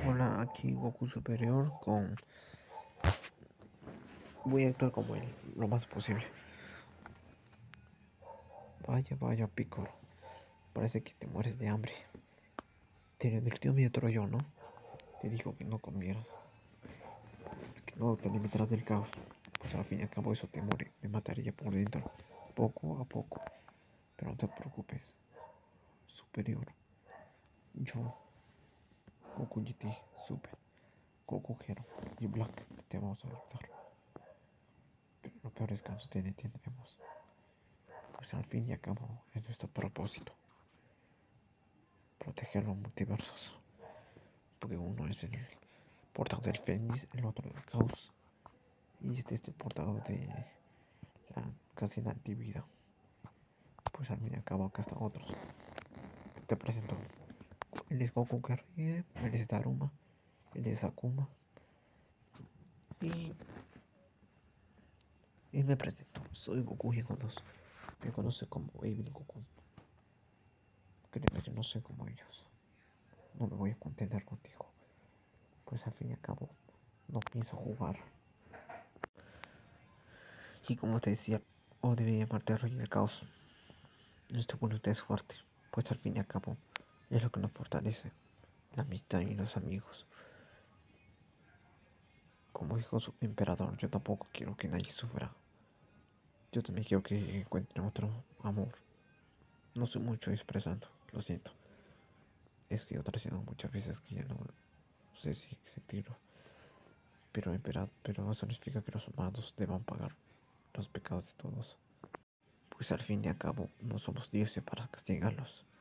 Hola, aquí Goku Superior con... Voy a actuar como él, lo más posible. Vaya, vaya, Piccolo. Parece que te mueres de hambre. Te advirtió mi otro yo, ¿no? Te dijo que no comieras. Que no te alimentaras del caos. Pues al fin y al cabo eso te muere. Te mataría por dentro. Poco a poco. Pero no te preocupes. Superior. Yo, Goku GT Super. Goku Hero y Black. Te vamos a ayudar. Pero lo peor es que no te detendremos. Pues al fin y al cabo es nuestro propósito. Proteger los multiversos. Porque uno es el portador del Fénix, el otro del caos. Y este es el portador de casi la antivida. Pues al fin y al cabo acá están otros. Te presento. Él es Goku Guerrero, él es Daruma, él es Akuma. Y, y me presento. Soy Goku Hijo 2. Me conoce como Evil Goku. Créeme que no soy como ellos. No me voy a contener contigo. Pues al fin y al cabo no pienso jugar. Y como te decía, o debería llamarte Rey del Caos. Nuestra voluntad es fuerte, pues al fin y al cabo es lo que nos fortalece, la amistad y los amigos. Como dijo su emperador, yo tampoco quiero que nadie sufra. Yo también quiero que encuentren otro amor. No soy mucho expresando, lo siento. He sido traicionado muchas veces que ya no sé si sentirlo. Pero eso no significa que los humanos deban pagar los pecados de todos. Pues al fin y al cabo no somos dioses para castigarlos.